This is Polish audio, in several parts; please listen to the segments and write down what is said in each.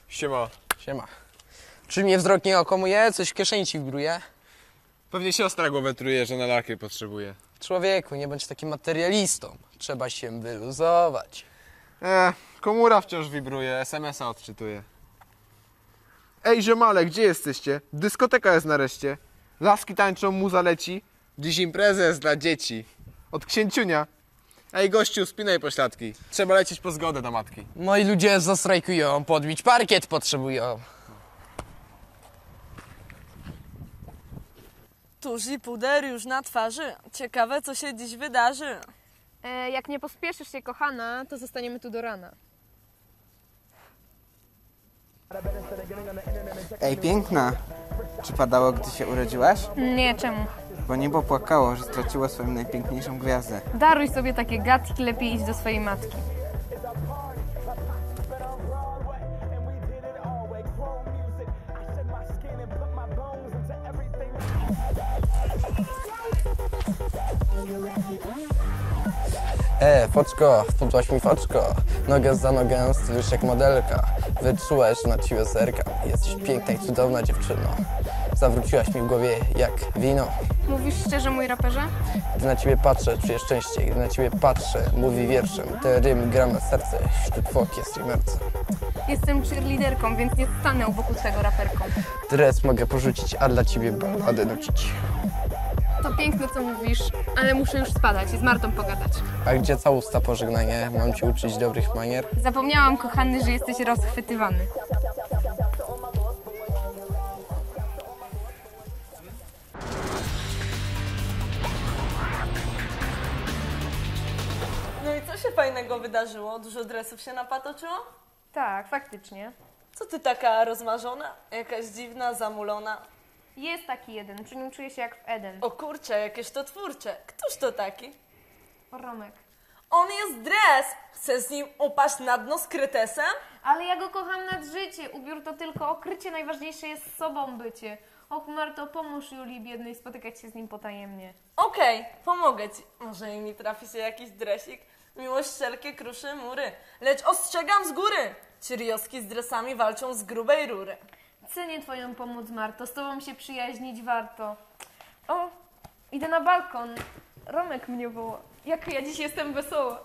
Siema. Siema. Czy mnie wzrok nie okomuje? Coś w kieszeni ci wgruje? Pewnie siostra głowę truje, że na lakier potrzebuje. Człowieku, nie bądź takim materialistą. Trzeba się wyluzować. Komóra wciąż wibruje, SMS-a odczytuje. Ej, ziomale, gdzie jesteście? Dyskoteka jest nareszcie. Laski tańczą, muza leci. Dziś impreza jest dla dzieci. Od księciunia. Ej, gościu, spinaj pośladki. Trzeba lecieć po zgodę do matki. Moi ludzie zastrajkują, podbić parkiet potrzebują. Tuż i puder już na twarzy. Ciekawe, co się dziś wydarzy. Jak nie pospieszysz się, kochana, to zostaniemy tu do rana. Ej, piękna! Czy padało, gdy się urodziłaś? Nie, czemu? Bo niebo płakało, że straciło swoją najpiękniejszą gwiazdę. Daruj sobie takie gadki, lepiej idź do swojej matki. Foczko, wpadłaś mi foczko. Nogę za nogę, stylisz jak modelka. Wyczułaś, że na ciebie zerkam. Jesteś piękna i cudowna dziewczyno. Zawróciłaś mi w głowie jak wino. Mówisz szczerze, mój raperze? Gdy na ciebie patrzę, czuję szczęście. Gdy na ciebie patrzę, mówi wierszem. Ten rym gra na serce, wśród foki jest streamerce. Jestem cheerleaderką, więc nie stanę wokół twego raperką. Dres mogę porzucić, a dla ciebie balladę nucić. To piękne, co mówisz, ale muszę już spadać i z Martą pogadać. A gdzie całusta pożegnanie? Mam ci uczyć dobrych manier? Zapomniałam, kochany, że jesteś rozchwytywany. No i co się fajnego wydarzyło? Dużo dresów się napatoczyło? Tak, faktycznie. Co ty taka rozmarzona? Jakaś dziwna, zamulona? Jest taki jeden, przy nim czuję się jak w Eden. O kurczę, jakież to twórcze. Któż to taki? Romek. On jest dres! Chcesz z nim upaść na dno z krytesem? Ale ja go kocham nad życie. Ubiór to tylko okrycie, najważniejsze jest sobą bycie. Och, Marto, pomóż Julii biednej spotykać się z nim potajemnie. Okej, pomogę ci. Może i mi trafi się jakiś dresik? Miłość wszelkie kruszy mury. Lecz ostrzegam z góry! Cyrioski z dresami walczą z grubej rury. Cenię twoją pomoc, Marto. Z tobą się przyjaźnić warto. O, idę na balkon. Romek mnie woła. Jak ja dziś jestem wesoła.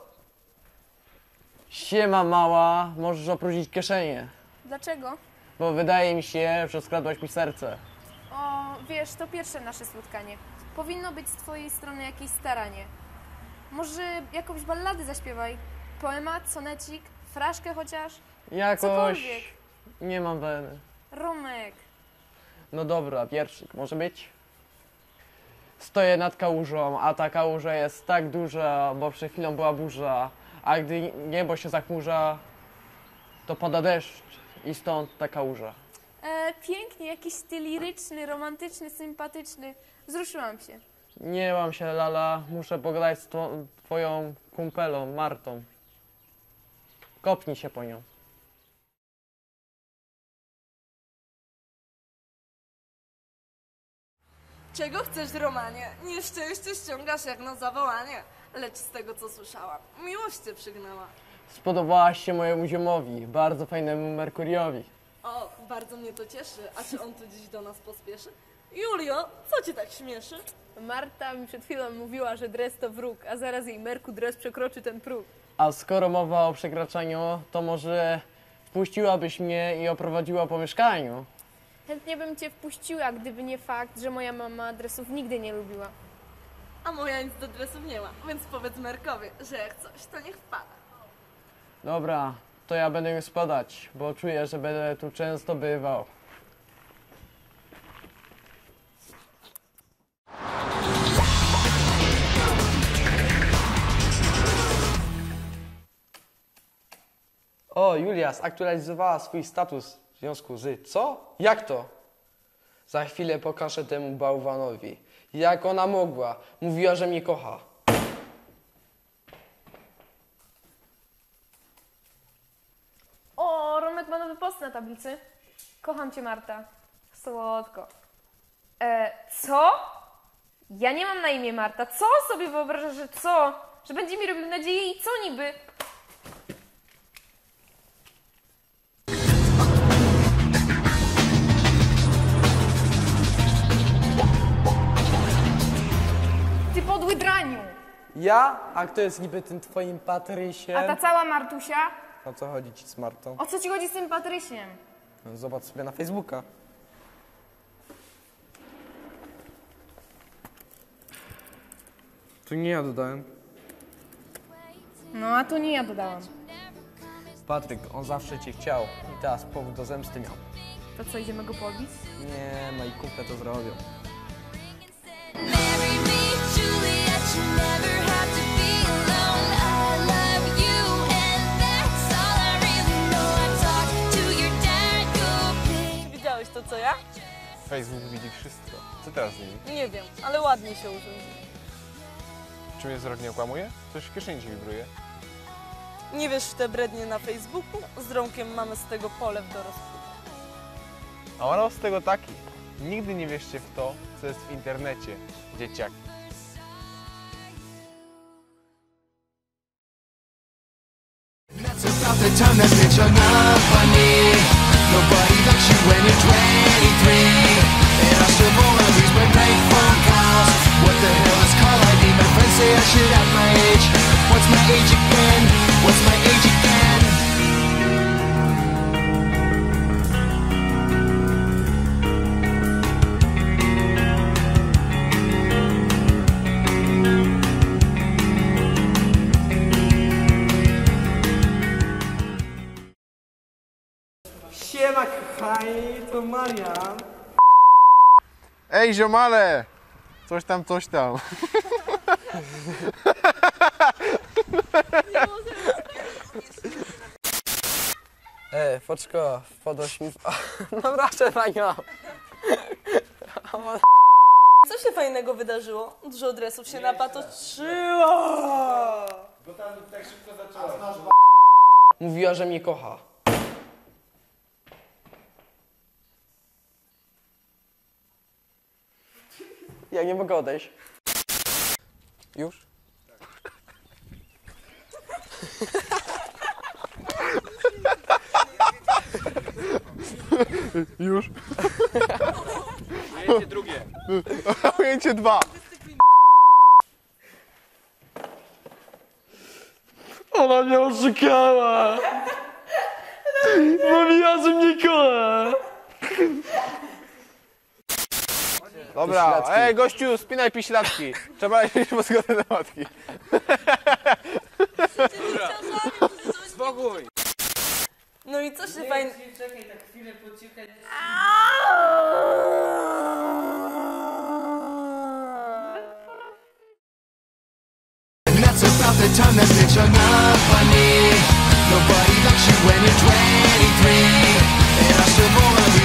Siema mała, możesz opróżnić kieszenie. Dlaczego? Bo wydaje mi się, że skradłaś mi serce. O, wiesz, to pierwsze nasze spotkanie. Powinno być z twojej strony jakieś staranie. Może jakąś balladę zaśpiewaj? Poemat, sonecik, fraszkę chociaż? Jakoś Cokolwiek. nie mam weny. Romek. No dobra, wierszyk może być? Stoję nad kałużą, a ta kałuża jest tak duża, bo przed chwilą była burza. A gdy niebo się zachmurza, to pada deszcz i stąd ta kałuża. Pięknie, jakiś styl liryczny, romantyczny, sympatyczny. Wzruszyłam się. Nie mam się, Lala, muszę pogadać z twoją kumpelą, Martą. Kopnij się po nią. Czego chcesz, Romanie? Nieszczęście ściągasz jak na zawołanie. Lecz z tego, co słyszałam, miłość cię przygnęła. Spodobałaś się mojemu ziomowi, bardzo fajnemu Merkuriowi. O, bardzo mnie to cieszy. A czy on tu dziś do nas pospieszy? Julio, co cię tak śmieszy? Marta mi przed chwilą mówiła, że dres to wróg, a zaraz jej Merku dres przekroczy ten próg. A skoro mowa o przekraczaniu, to może wpuściłabyś mnie i oprowadziła po mieszkaniu? Chętnie bym cię wpuściła, gdyby nie fakt, że moja mama dresów nigdy nie lubiła. A moja nic do dresów nie ma, więc powiedz Merkowi, że jak coś, to niech wpada. Dobra, to ja będę już spadać, bo czuję, że będę tu często bywał. O, Julia zaktualizowała swój status w związku z... Co? Jak to? Za chwilę pokażę temu bałwanowi. Jak ona mogła? Mówiła, że mnie kocha. O, Romek ma nowy post na tablicy. Kocham cię, Marta. Słodko. Co? Ja nie mam na imię Marta. Co sobie wyobrażasz, że co? Że będzie mi robił nadzieję i co niby? Ja? A kto jest niby tym twoim Patrysiem? A ta cała Martusia? O co chodzi ci z Martą? O co ci chodzi z tym Patrysiem? No, zobacz sobie na Facebooka. To nie ja dodałem. No, a to nie ja dodałam. Patryk, on zawsze cię chciał i teraz powód do zemsty miał. To co, idziemy go pobić? Nie, moi kumple to zrobią. Marry me, Juliet, you never have to be alone. I love you, and that's all I really know. I talked to your dad, go big. Widziałeś to, co ja? Facebook widzi wszystko. Co teraz z nimi? Nie wiem, ale ładnie się urządził. Czy mnie wzrok nie okłamuje? Coś w kieszeni ci wibruje. Nie wiesz w te brednie na Facebooku? Z Romkiem mamy z tego polew do rozpuku. A morał z tego taki. Nigdy nie wierzcie w to, co jest w internecie, dzieciaki. That's about the time that bitch hung up on me. Nobody likes you when you're 23. And I still wanna lose my prank phone calls. What the hell is call ID? My friends say I should have my age. What's my age again? What's my age again? Siema, kochani, to Marian. Ej, ziomale! Coś tam, coś tam. Foczko, podnoś mi... No proszę panią. Co się fajnego wydarzyło? Dużo dresów się napatoczyło. Mówiła, że mnie kocha. Ja nie mogę odejść. Już? Już? Ujęcie drugie. Ujęcie 2. Ona mnie oszukała! Mówiła, że mnie kocha! Dobra, Piślatki. ej gościu, spinaj piślatki. Trzeba iść po zgodę na matki. Spokój. No i co się fajnego... Czekaj, tak chwilę poczekaj. And that's about the time that bitch hung up on me. Nobody likes you when you're 23. And I still wanna be